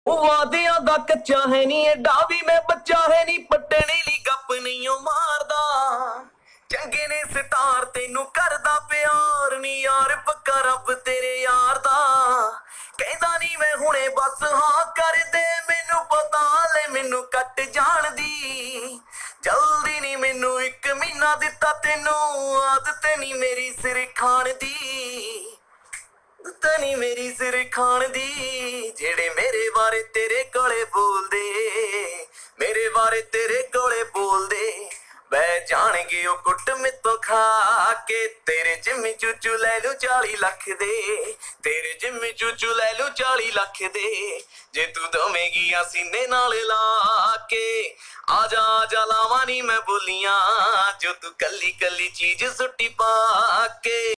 वादियां दा कच्चा है नी एडा भी मैं बच्चा है नी पट्टने ली गप नहीं ओ मारदा चंगे ने स्टार तेनू करदा प्यार नी यार पक्का रब तेरे यार दा कहंदा नी मैं हुणे बस हाँ कर दे मैनू पता ले मैनू कट जान दी जल्दी नी मैनू 1 महीना दिता तेनू आदत नी मेरी सिर खान दी तनी मेरी सिर खान दी जेड़े मेरे बारे तेरे कोले बोल दे मेरे बारे तेरे कोले बोल दे बै जान गए ओ कुट मित्तों खा के तेरे जिम्मी चूचू ले लू 40 लाख दे तेरे जिम्मी चूचू ले लू 40 लाख दे जे तू दवेगी आ सीने नाल ला के आजा लावा नी मैं बोलियां जो तू कली कली चीज सुट्टी पा के।